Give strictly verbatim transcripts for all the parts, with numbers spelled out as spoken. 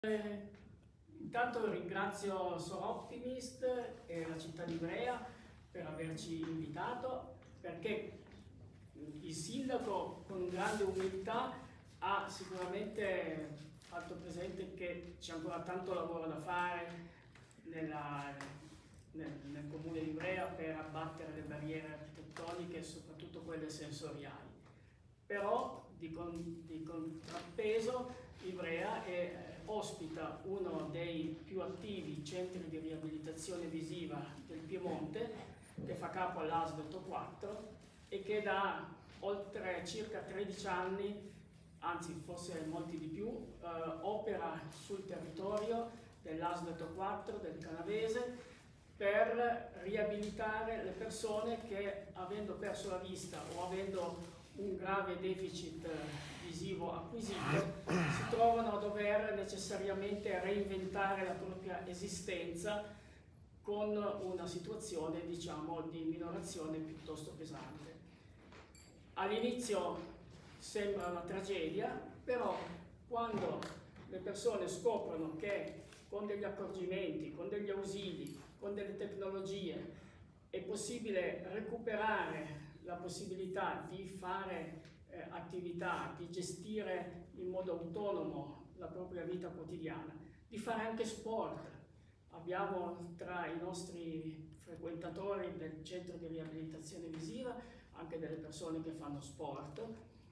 Eh, intanto ringrazio Sor Optimist e la città di Ivrea per averci invitato, perché il sindaco con grande umiltà ha sicuramente fatto presente che c'è ancora tanto lavoro da fare nella, nel, nel comune di Ivrea per abbattere le barriere architettoniche e soprattutto quelle sensoriali. Però di, con, di contrappeso Ivrea è, eh, ospita uno dei più attivi centri di riabilitazione visiva del Piemonte, che fa capo all'A S L otto quattro e che da oltre circa tredici anni, anzi forse molti di più, eh, opera sul territorio dell'A S L otto quattro, del Canavese, per riabilitare le persone che, avendo perso la vista o avendo un grave deficit visivo acquisito, si trovano a dover necessariamente reinventare la propria esistenza con una situazione, diciamo, di minorazione piuttosto pesante. All'inizio sembra una tragedia, però quando le persone scoprono che con degli accorgimenti, con degli ausili, con delle tecnologie è possibile recuperare la possibilità di fare eh, attività, di gestire in modo autonomo la propria vita quotidiana, di fare anche sport. Abbiamo tra i nostri frequentatori del centro di riabilitazione visiva anche delle persone che fanno sport.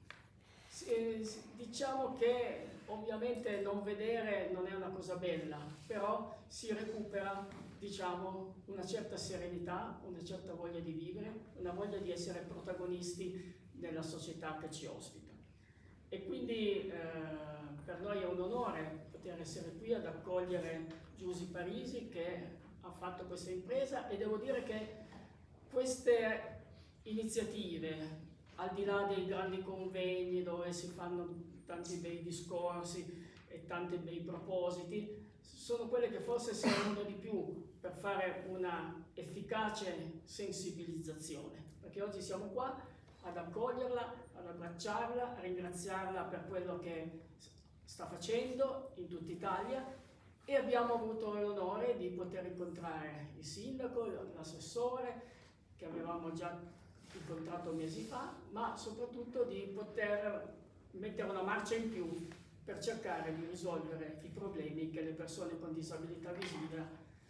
E diciamo che ovviamente non vedere non è una cosa bella, però si recupera, diciamo, una certa serenità, una certa voglia di vivere, una voglia di essere protagonisti nella società che ci ospita. E quindi eh, per noi è un onore poter essere qui ad accogliere Giusy Parisi, che ha fatto questa impresa, e devo dire che queste iniziative, al di là dei grandi convegni dove si fanno tanti bei discorsi e tanti bei propositi, sono quelle che forse servono di più per fare una efficace sensibilizzazione, perché oggi siamo qua ad accoglierla, ad abbracciarla, a ringraziarla per quello che sta facendo in tutta Italia, e abbiamo avuto l'onore di poter incontrare il sindaco, l'assessore, che avevamo già incontrato mesi fa, ma soprattutto di poter mettere una marcia in più per cercare di risolvere i problemi che le persone con disabilità visiva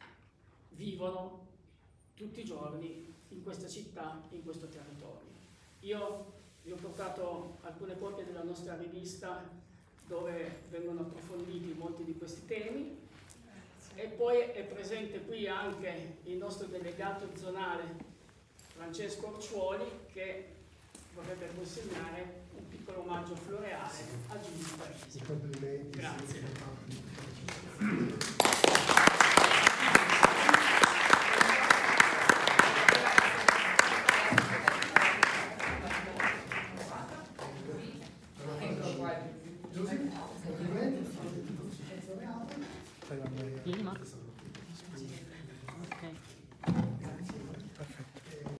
vivono tutti i giorni in questa città, in questo territorio. Io vi ho portato alcune copie della nostra rivista dove vengono approfonditi molti di questi temi, e poi è presente qui anche il nostro delegato zonale Francesco Orciuoli, che vorrebbe consegnare un piccolo omaggio floreale a Giusy Parisi. Complimenti. Grazie.